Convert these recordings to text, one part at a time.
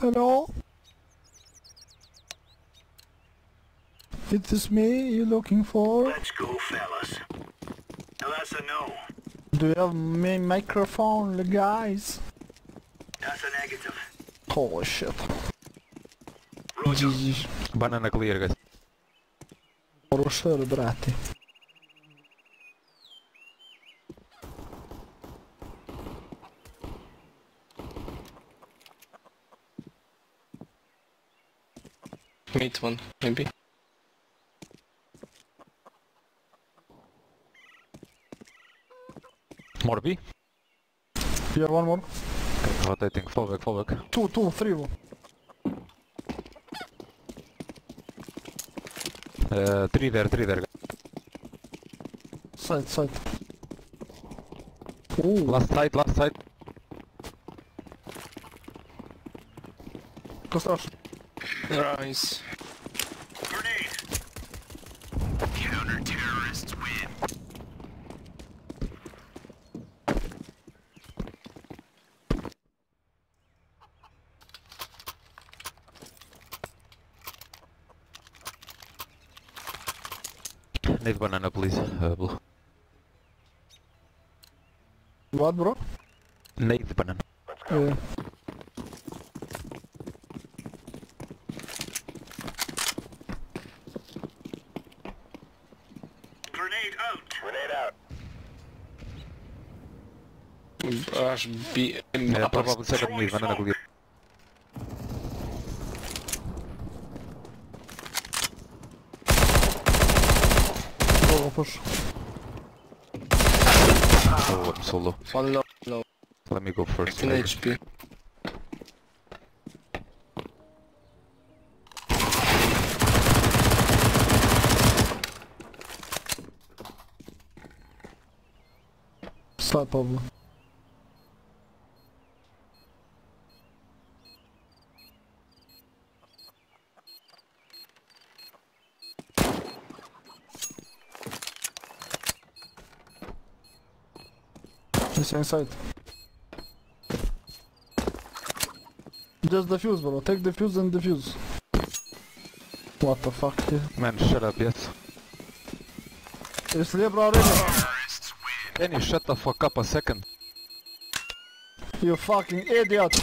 Hello? Is this me you looking for? Let's go, fellas. Now that's a no. Do you have my microphone, guys? That's a negative. Holy shit. Roger. GG. Banana clear, guys. Rušer, brati. Meet one, maybe. More B? Here, one more. Rotating, fall back, fall back. Two, three more. Three there. Side. Ooh. Last side. Kostraš. Nice. Grenade. Counter-terrorists win. Need banana, please. Blue. What, bro? Need banana. Yeah. Grenade out. Grenade out. Rush B. Probably second need, banana clear. Go push. Oh, I'm so low. One low. Let me go first. 10 HP. Side probably. He's inside. Just defuse, bro. Take defuse and defuse. What the fuck? Man, shut up, yes. It's Libra already. Can you shut the fuck up a second? You fucking idiot.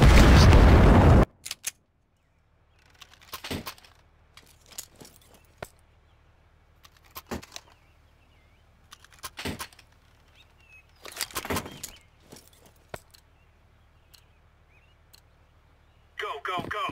Go.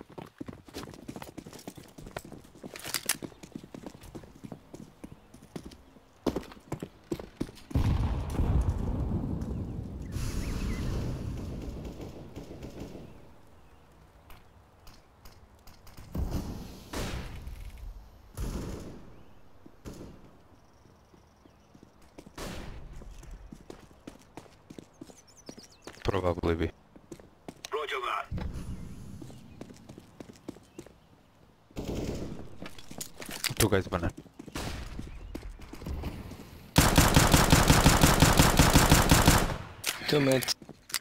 Probably be. Roger that. Two guys banana. Two mates.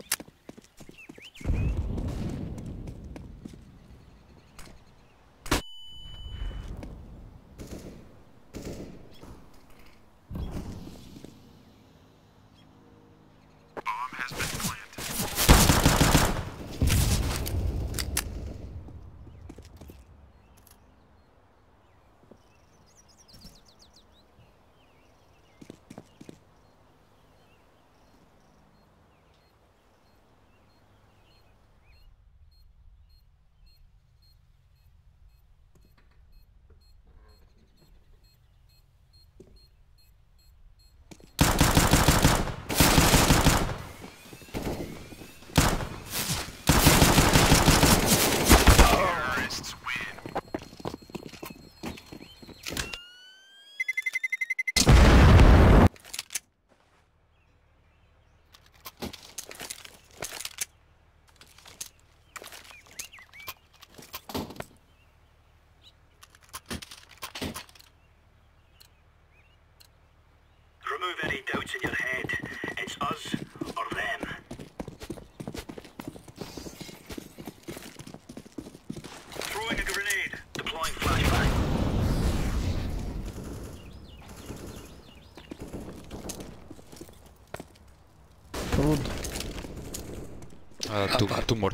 Remove any doubts in your head. It's us or them. Wood. Two more.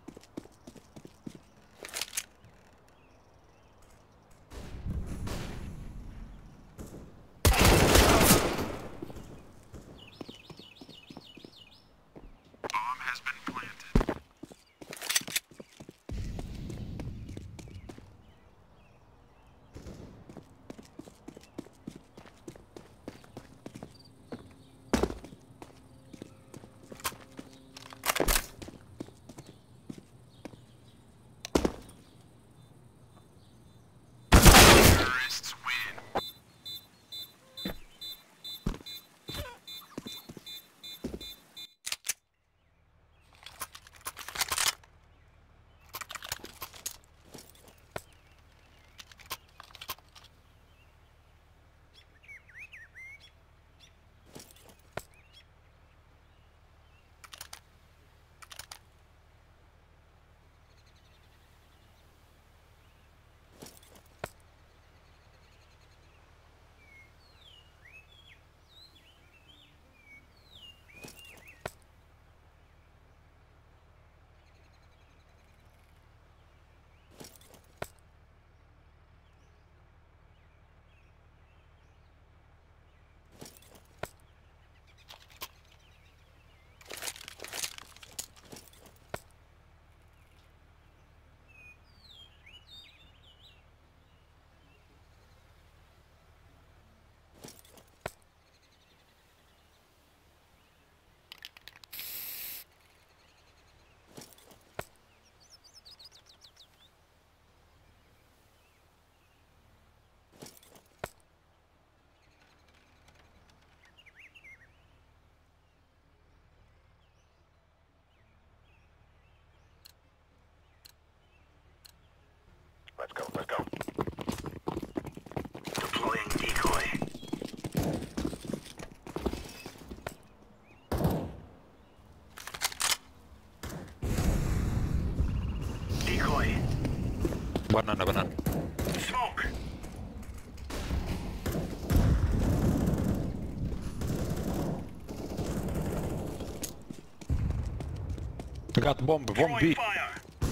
Let's go, let's go. Deploying decoy. Decoy. Banana. Smoke. Got bomb Throwing B. fire.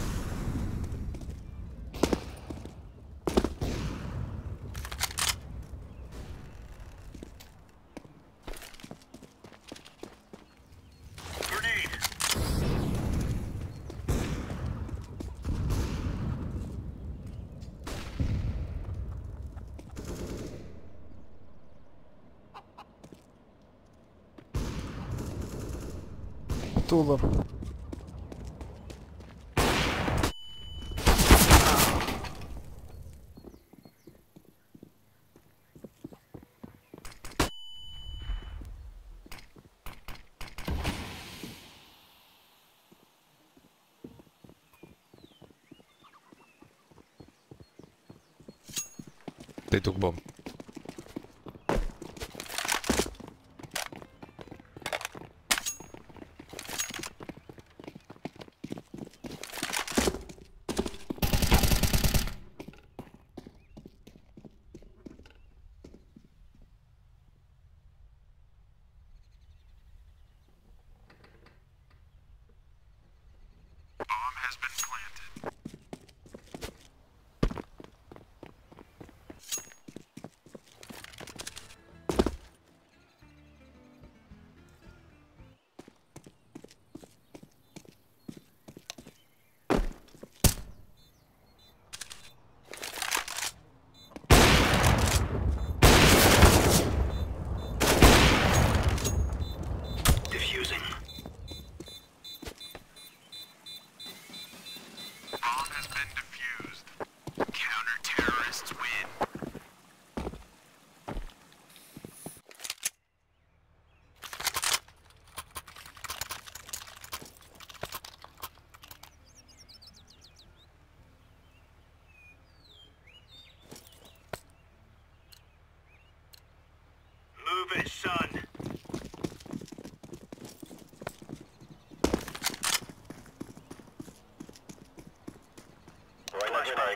Grenade. Tuller. They took bomb. Defusing. Bomb has been defused. Counter-terrorists win. Move it, son. Flashbang.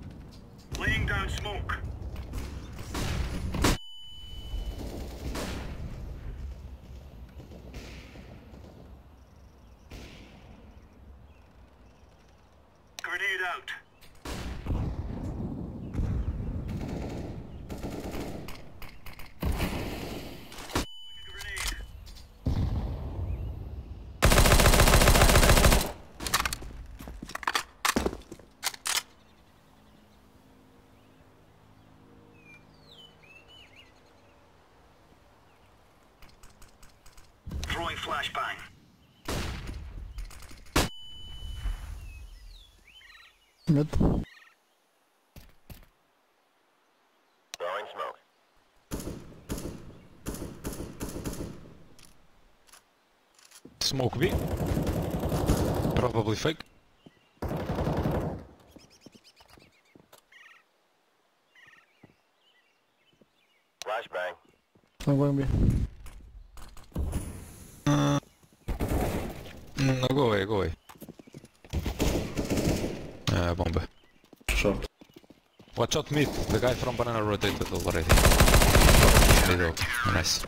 Laying down smoke. out. Grenade. Throwing flashbang. Mid. Throwing smoke. Smoke B. Probably fake. Flashbang. I'm going B. No, go away, go away. Bomb. Short. Watch out mid, the guy from banana rotated already. Middle. Nice.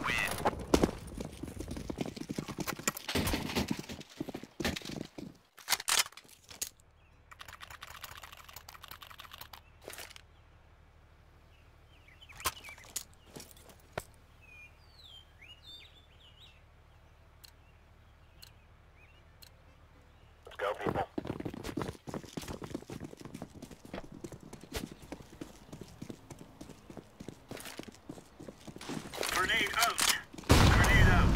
Let's go, people. Grenade out. Grenade out.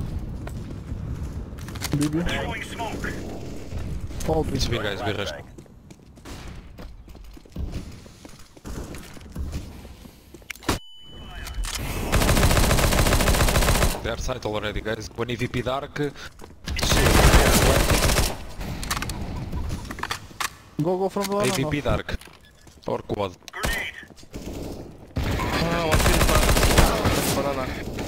BB. Throwing smoke. All B. It's B guys, B rush. Flashbang. They are side already guys. One EVP dark. Go from the banana. AVP dark. Or quad. Grenade. One kill back. Banana.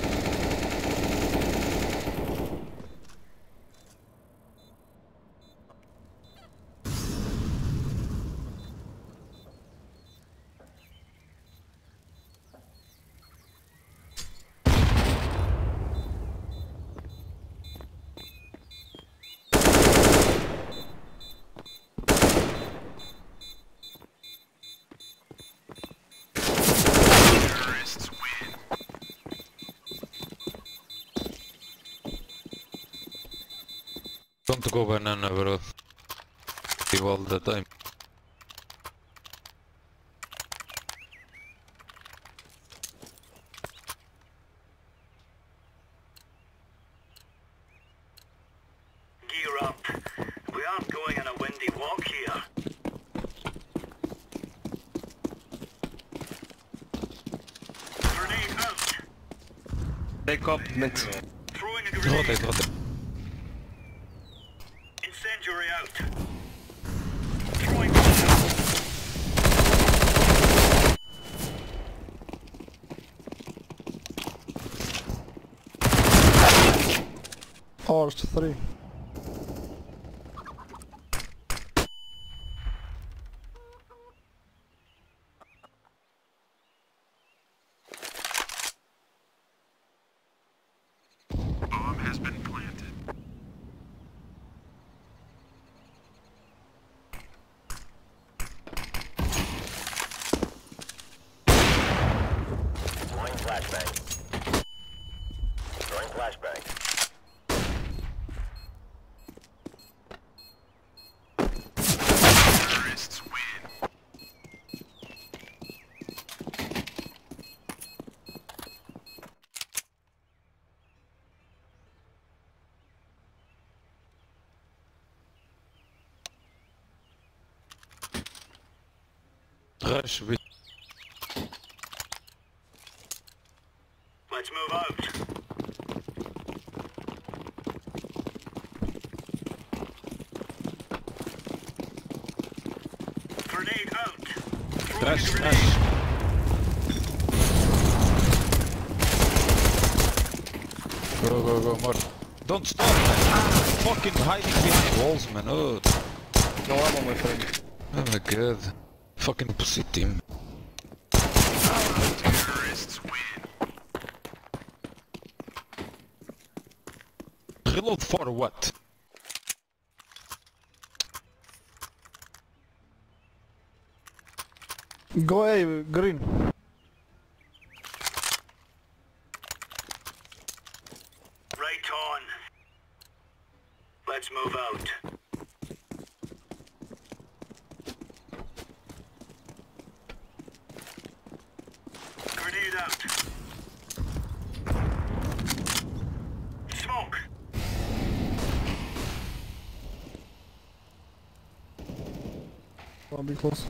Terrorists win. Don't go banana bro. Leave all the time. Gear up. We aren't going on a windy walk here. Grenade out. Take up mid. Throwing a grenade. Rotate, rotate. Incendiary out. Throwing fire. Horse 3. Bomb has been planted. Throwing flashbang. Throwing flashbang. Terrorists win. Rush B. Let's move out. Grenade out. Throwing a Rush, grenade. rush. Go, more. Don't stop, man. Fucking hiding behind walls, man. Oh, No ammo, my friend. oh my god. Fucking pussy team. Terrorists win. Reload for what? Go A, green. Right on. Let's move out. Grenade out. Smoke. I'll be close.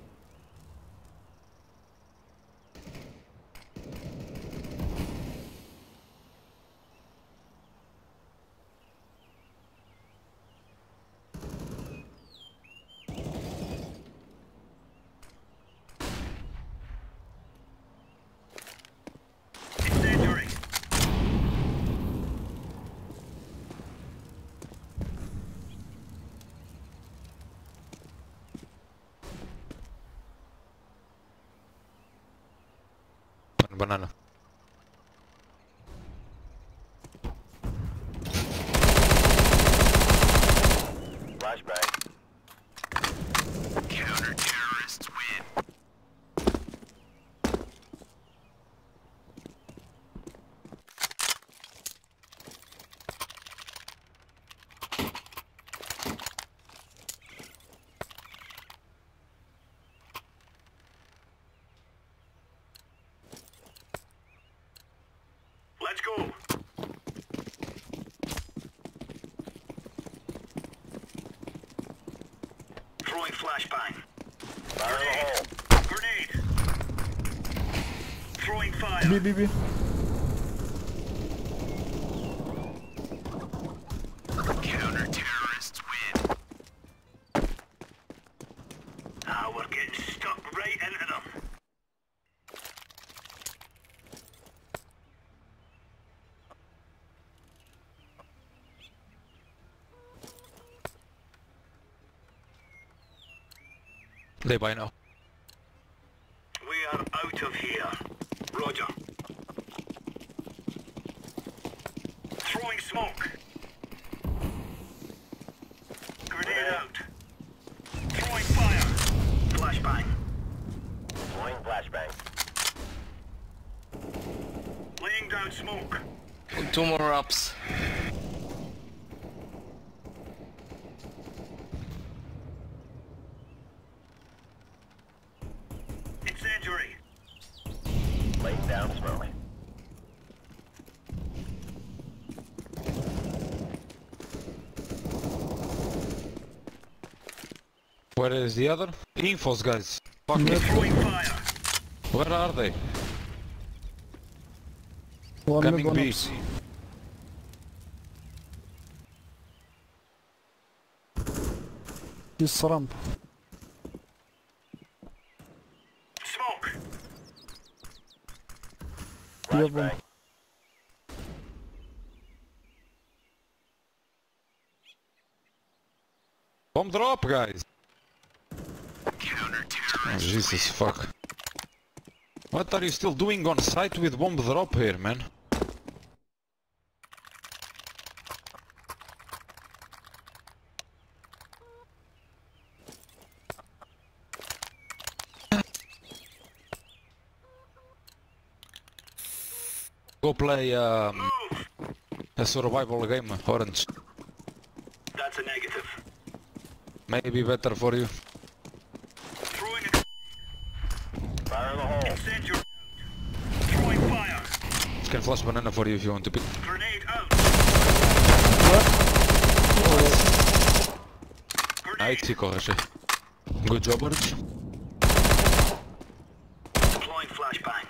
Incendiary. Banana. Flashbang. Counter-terrorists win. Let's go. Throwing flashbang. Fire in the hole. Grenade. Throwing fire. B, B, B. Counter-terrorists win. Ah, we're getting stuck right into them. They buy now. We are out of here. Roger. Throwing smoke. Grenade out. Throwing fire. Flashbang. Throwing flashbang. Laying down smoke. 2 more ups. Incendiary. Laying down smoke. Where is the other? Infos, guys. Fuck it. Throwing fire. Where are they? One mid, Coming one B. ups. He's ramp. Smoke. Yeah, bomb. Flashbang. Bomb drop, guys. Oh, Counter-terrorists Jesus fuck. What are you still doing on site with bomb drop here, man? Go play a survival game, Orange. That's a negative. Maybe better for you. Throwing a Fire in the hole. incendiary. Throwing fire. Can flash banana for you if you want to pick. Grenade out. Ajde Grenade. si kohaše. Good job, Orange. Deploying flashbang.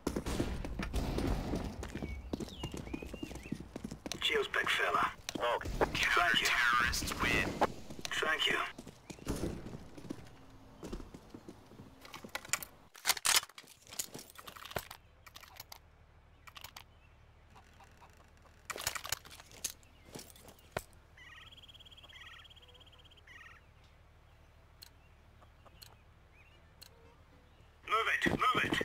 Cheers, big fella. Smoke. Thank you. Counter-terrorists win. Thank you. Move it, move it.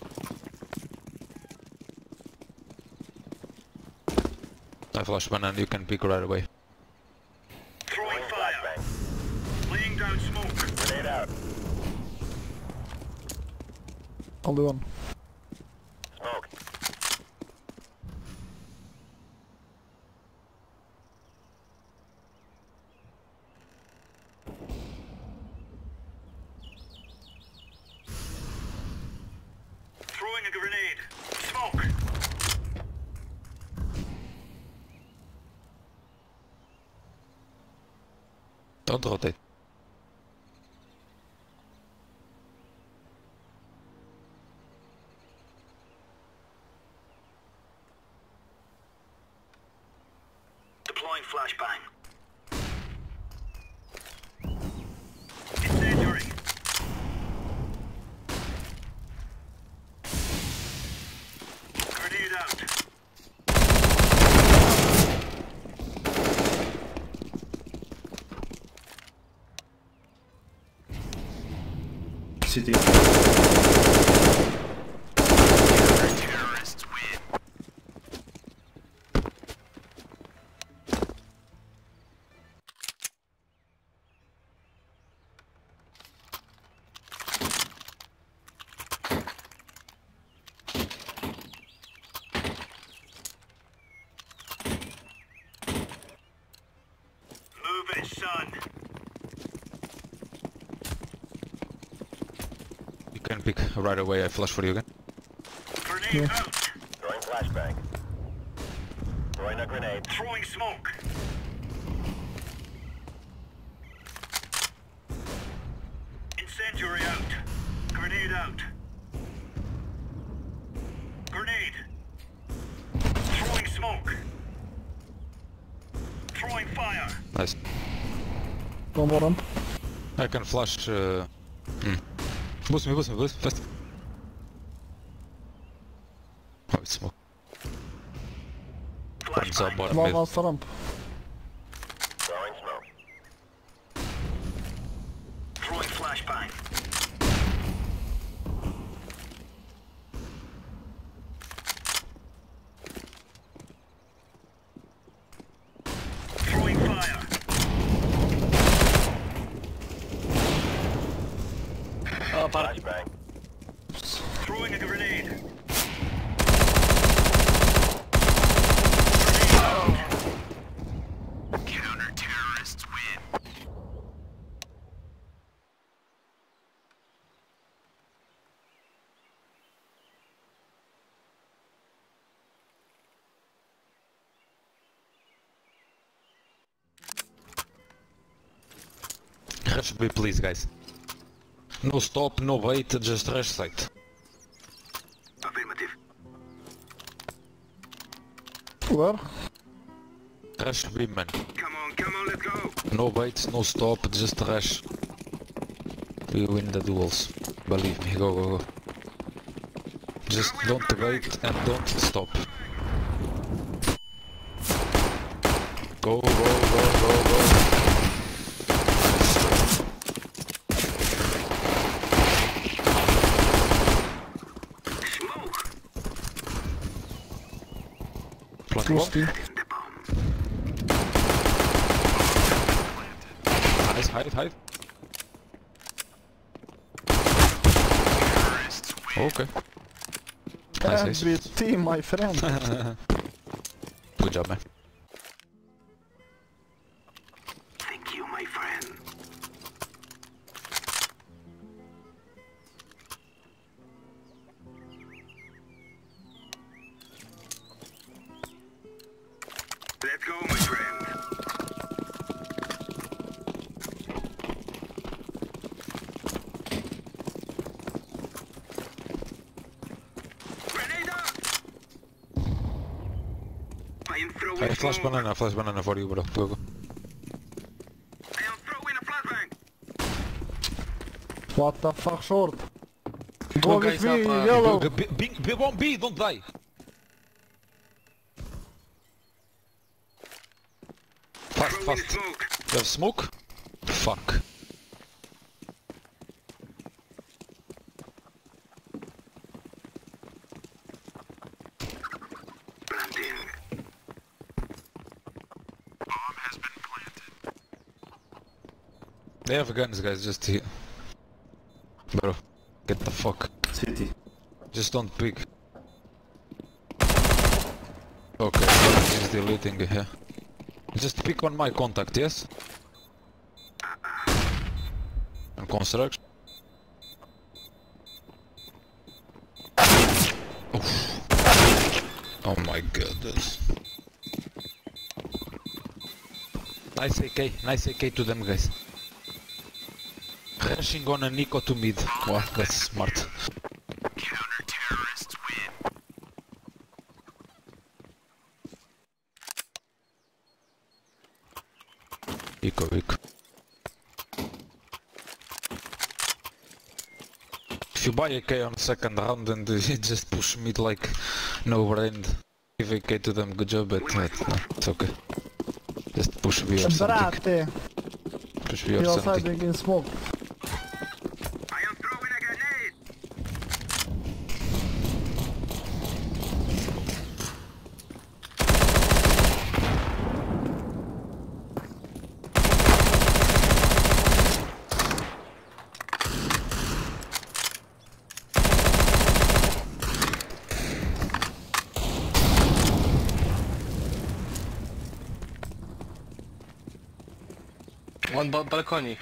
I flash banana, you can pick right away. Throwing fire. Flashbang. Laying down smoke. Grenade out. Only one. Smoke. Throwing a grenade. Smoke. Don't rotate. Deploying flashbang. Incendiary. Grenade out. City. Terrorists win. Move it, son. You can pick right away, I flash for you again. Grenade out. Throwing flashbang. Throwing a grenade. Throwing smoke. Incendiary out. Grenade out. Grenade. Throwing smoke. Throwing fire. Nice. One more ramp. I can flash. Boost me, fast. Oh, it's smoke. One's up, Flashbang. bottom One mid. last ramp. Throwing smoke. Throwing flashbang. Throwing fire. Flashbang. Throwing a grenade. Counter-terrorists win. Rush B, please, guys. No stop, no wait, just rush site. Affirmative. Where? Rush B, man. Come on, let's go. No wait, no stop, just rush. We win the duels. Believe me, go. Just don't wait and don't stop. Go. Smoke. Plant Close one. to. The bomb. Nice, hide. Okay. Nice. Every team, my friend. Good job, man. Thank you, my friend. Let's go, my friend. Grenade out! I am throwing I flash smoke. banana for you, bro. Go. I am throwing a flashbang. What the fuck, short? Go Two with guys me, up, yellow. Won't be, don't die. Throwing Fast. smoke. You have smoke? Fuck. Planting. Bomb has been planted. They have guns, guys, just here. Bro, get the fuck. City. Just don't pick. Okay, he's deleting here. Just pick on my contact, yes? And construction. Oof. Oh my goodness. Nice AK to them guys. Rushing on a Nico to mid. Wow, that's smart. Counter-terrorists win. Eco. If you buy AK on second round and you just push mid like no brain, give AK to them, good job, but it's okay. Just push B or something. Brate, Push B he or was something. hiding in smoke. I am throwing a grenade! One balcony.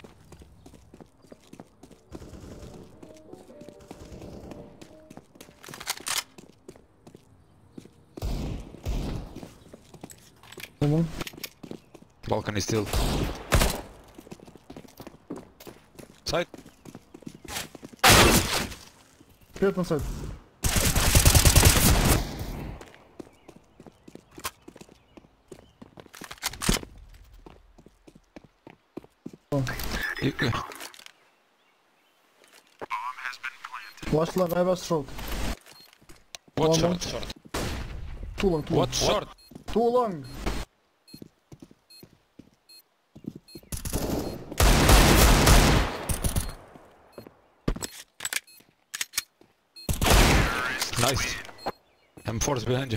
Balcony still. Side. Get on side. Okay. Bomb has been planted. Last long, I was short. What One short? Short. Too long, too long. What short? Too long. Nice. M4's behind you.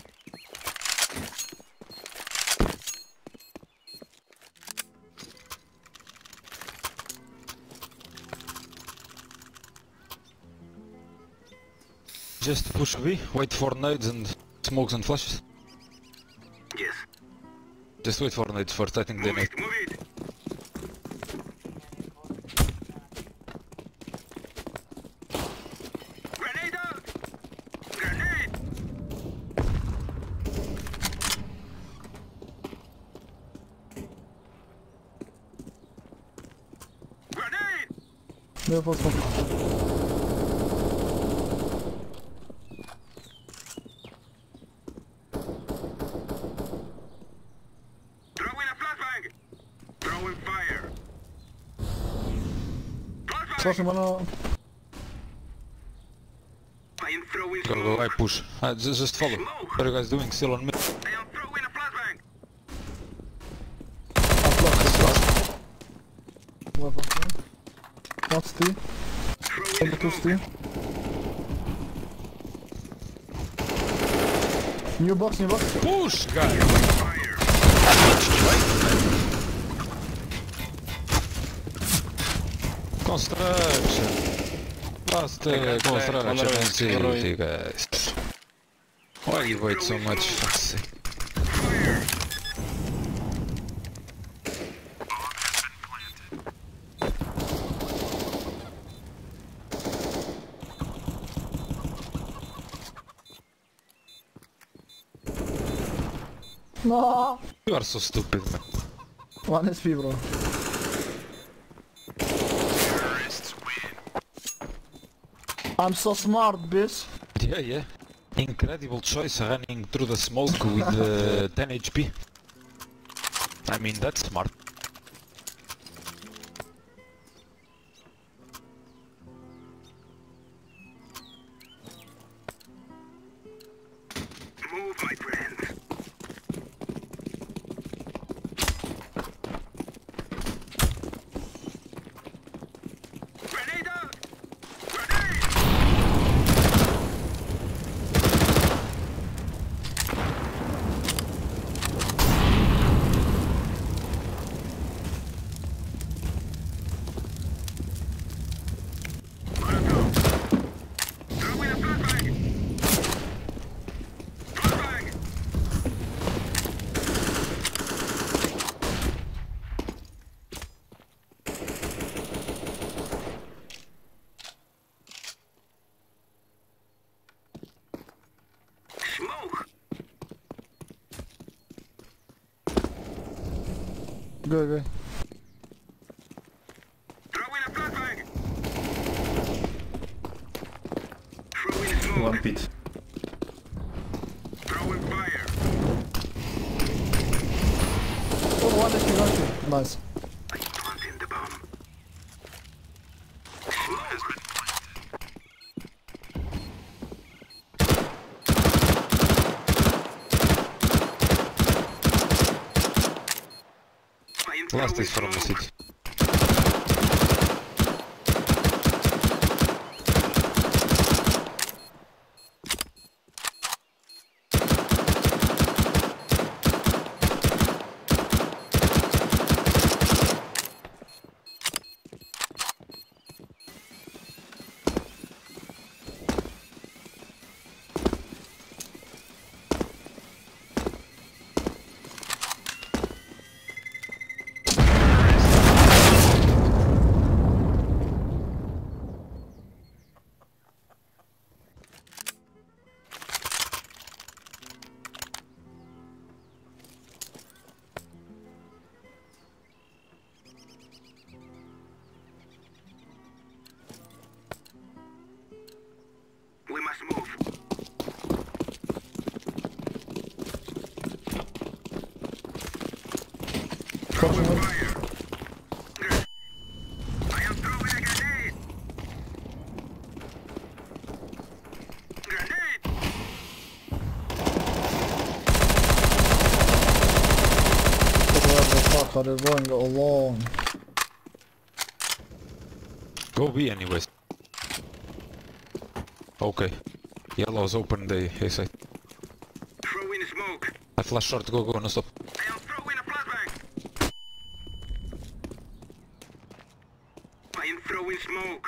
Just push B, wait for nades and smokes and flashes. Yes. Just wait for nades first, I think they Move need. it! Grenade out! Grenade! Grenade! Yeah, for smoke. Throwing a flashbang! Throwing fire! Flashbang! Слушай, мана... I am throwing Go, smoke! I push. Just follow. What are you guys doing? Still on mid. I am throwing a flashbang! What's T? Throwing Number 2 smoke! T. New box, new box. Push, guys! Fire! Construction! Last construction and city, guys. Why you wait so much? Fuck's sake. Fire! No. You are so stupid, man. One SP, bro. Terrorists win. I'm so smart, bitch. Yeah. Incredible choice running through the smoke with 10 HP. I mean, that's smart. Move, my friend! Grenade out! Grenade! Throwing a flashbang! Go. Throw in a flashbang. Throw in smoke. One pit. Throw in fire. Oh, one HP. Nice. I'm planting the bomb. Has been I'm Last is throwing from the smoke. city. We must move. Flashing mid. Fire. I am throwing a grenade. Grenade. Where the fuck are they going along? Go B anyways. Okay. Yellow's open the A side. Throw in smoke. I flash short, go, no stop. I am throwing a flashbang. I am throwing smoke.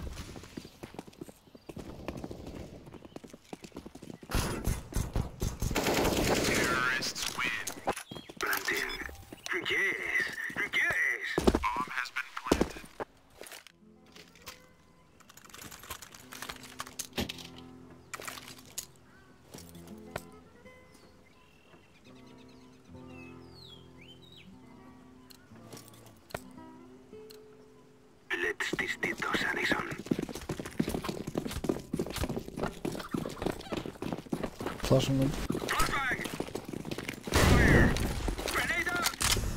terrorists win. Planting. Yes. Bomb has been planted. Let's test those, Addison. Flashing mid. Flashbang. Fire. Grenade out.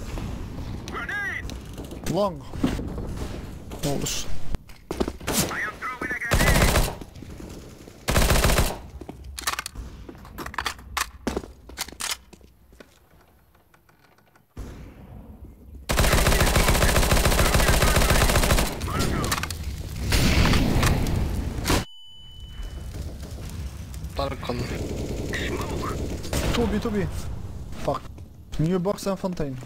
Grenade. Long. Holy shit. I am throwing a grenade. Balkon. Smoke. 2B. Fuck. New box and fontaine.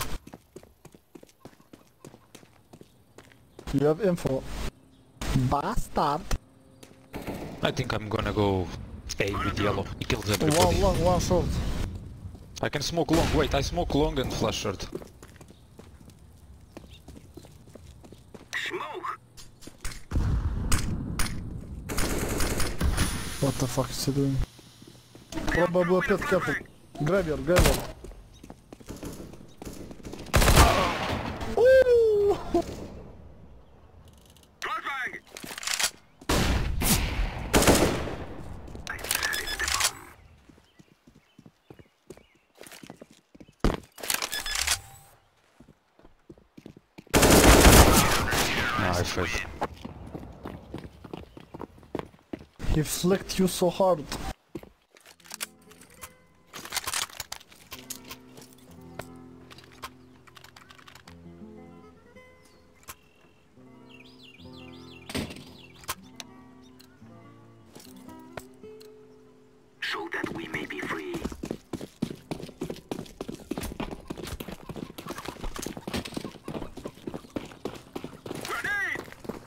You have info. Bastard. I think I'm gonna go A with yellow. He kills everybody. One long, one short. I can smoke long. Wait, I smoke long and flash short. Smoke. What the fuck is he doing? Probably pit, careful. Graveyard. Ooh! Flashbang. I'm setting the bomb. Nah, I failed. He flicked you so hard. So that we may be free. Grenade!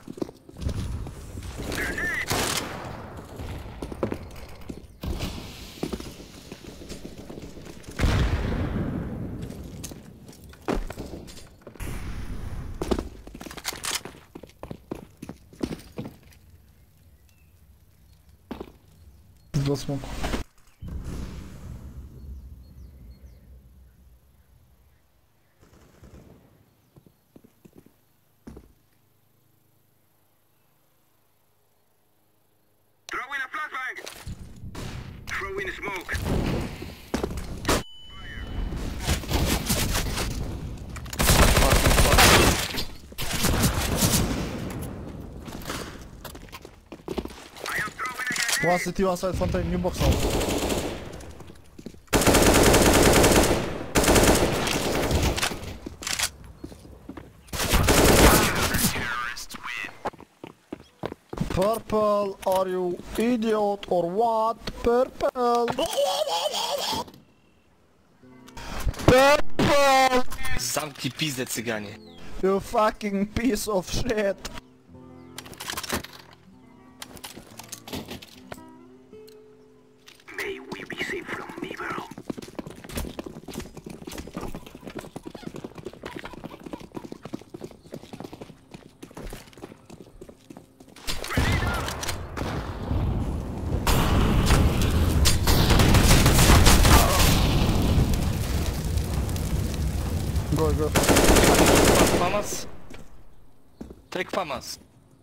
Grenade! Go smoke. throwing smoke. I am throwing a grenade. One city, one side, fontaine, new box now. Terrorists win. Purple, are you idiot or what? Purple! Purple! Zamknij pizdę, cyganie. You fucking piece of shit! May we be safe from evil. Go, go. Famas? Take Famas.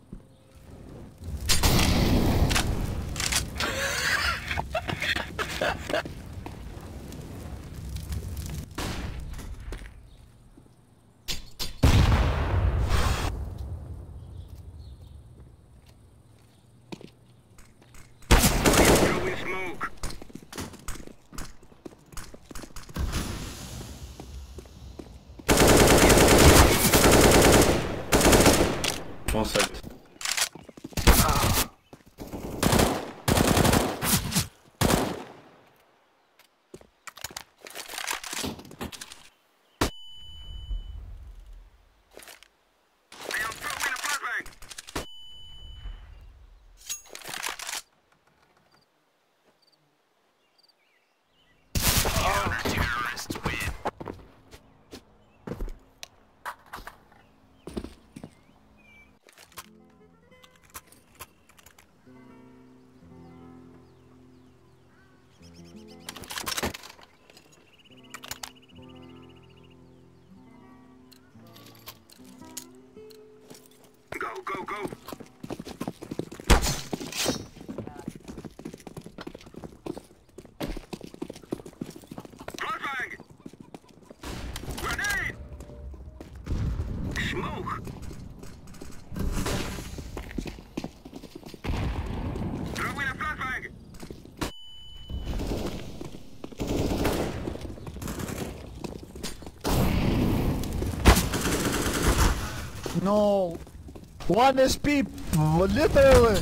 Throwing smoke. One side. I am throwing a flashbang. Terrorists win. Go, go, go. Flashbang. Grenade. Smoke. Throwing a flashbang. No! 1 SP! Literally!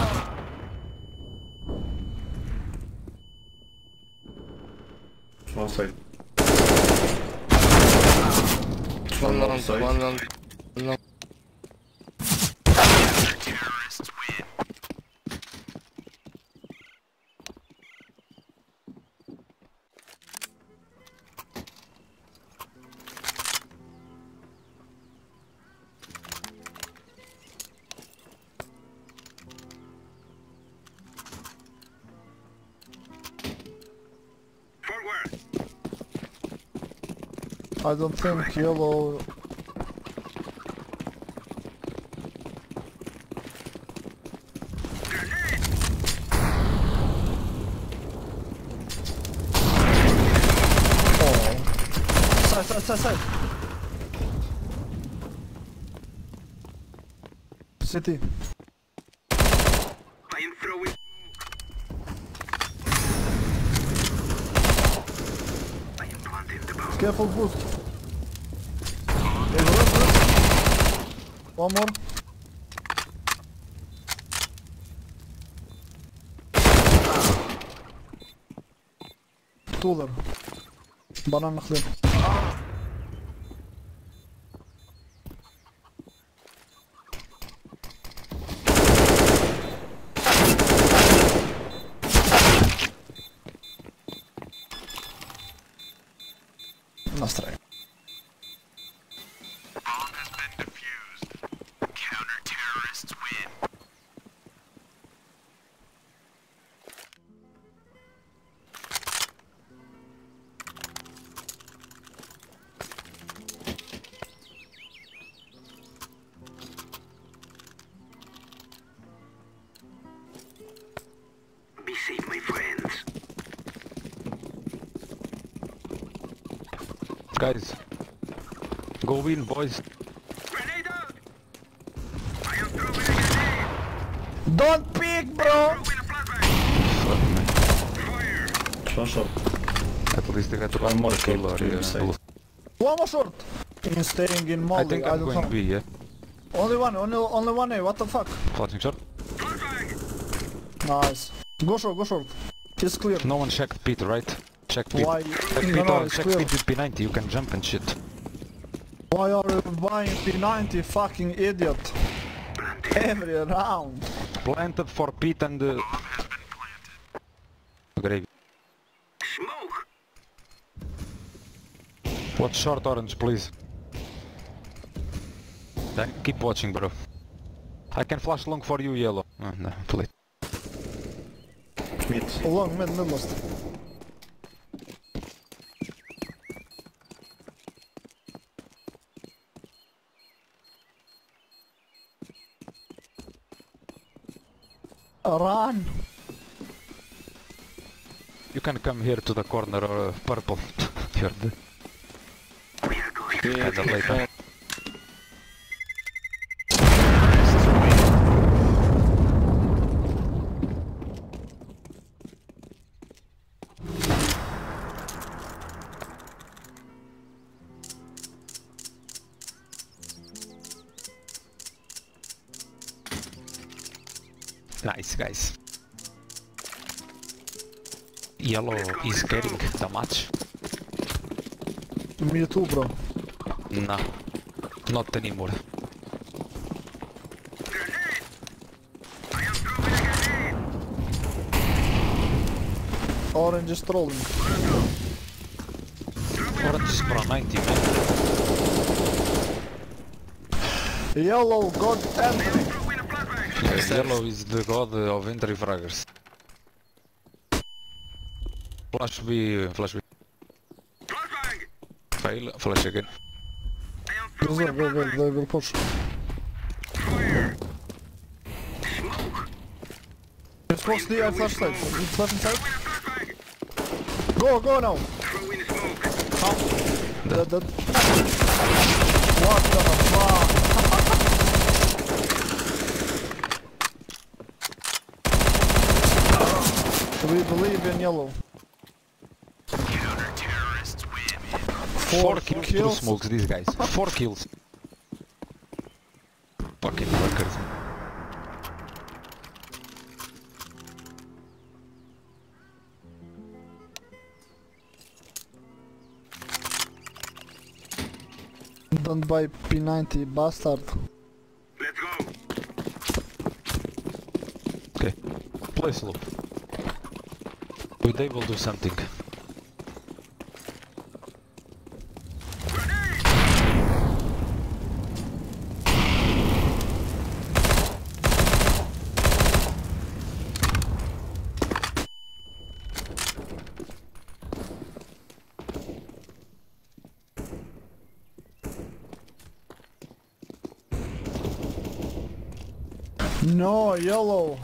One side. One long, side. one long. One long. Terrorists win. Forward. I don't think yellow... Grenade. Oh. Side, side, side, side! City. I am throwing smoke. I am planting the bomb. Careful boost. One more. Cooler. Banana clear. Last try. Bomb has been defused. Counter-terrorists win. Guys, go win, boys. Grenade out! I am throwing a grenade! Don't peek, bro! Throwing a flashbang! Fuck me. Fire! One shot. At least they got One one more more kill shot or to save. One more short! In staying in Molly, I think I'm don't going know. B, yeah. Only one A, what the fuck? Flashing shot. Flashbang! Nice. Go short. It's clear. No one checked pit, right? Check pit. Why? Check No, pit no, or it's check clear. pit with P90, you can jump and shit. Why are you buying P90, fucking idiot? Every round. Planted for pit and grave. Smoke! Watch short orange, please. Then keep watching, bro. I can flash long for you, yellow. Oh, no, please. Mid. Long mid last. Run! You can come here to the corner or purple. You're dead. Kinda late, huh? Nice, guys. Yellow is getting the match. Me too, bro. Nah, not anymore. Grenade! I am throwing a grenade! Orange is trolling. Orange is pro 90, man. Yellow god entry. Throwing a flashbang! Yellow is the god of entry fraggers. Flash B, flash B. Flashbang! Fail, flash again. I am throwing a Go, flashbang! they will push. Fire! Smoke! It's supposed to be a flashlight. It's left inside. Throwing a flashbang! Go now! Throwing smoke! That. What the fuck? We believe in yellow. Counter-terrorists win. 4 kills, 2 smokes, these guys. 4 kills. Fucking workers. Don't buy P90, bastard. Let's go! Okay, play slow. They will do something. No, yellow.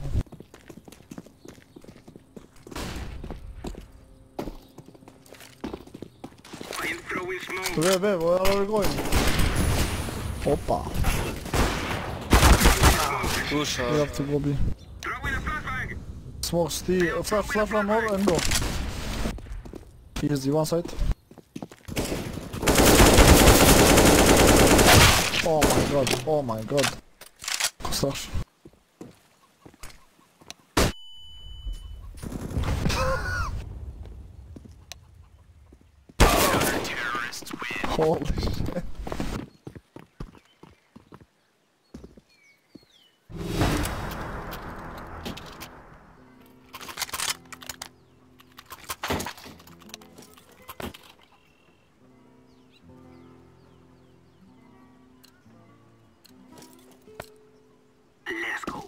I am throwing smoke! Where are we going? Opa, Too we short. have to go B. Throwing a flashbang! Smoke, flash one more and go. Easy, one side. Oh my god. Slash. Counter-terrorists win. Holy shit. Let's go!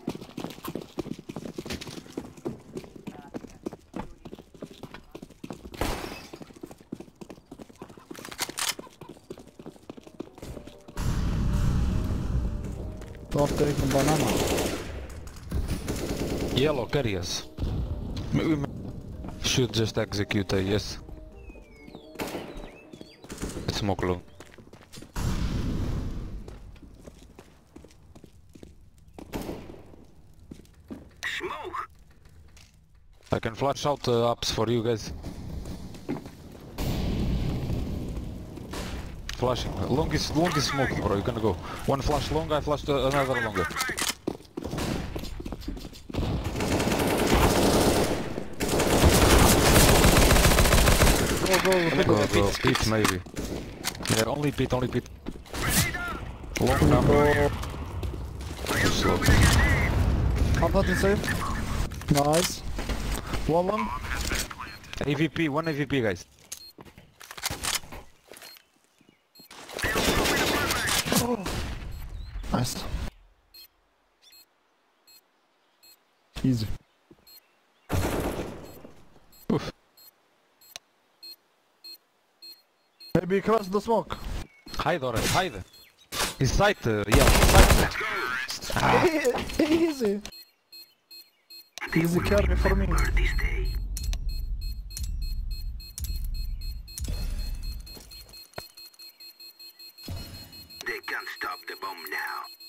Don't take the banana. Yellow, carry us. We should just execute a yes. smoke alone. Smoke! I can flash out ups for you guys. Flashing. Long is smoke, bro. You can go. One flash long, I flashed another longer. Go. Pit maybe. Yeah, only pit. Long number. Too slow. I'm not safe. Nice. One. AVP, one AVP, guys. Nice. Easy. Oof. Maybe cross the smoke. Hide already, hide. His sight, yeah, sight. Easy. Easy carry for me. This day. They can't stop the bomb now.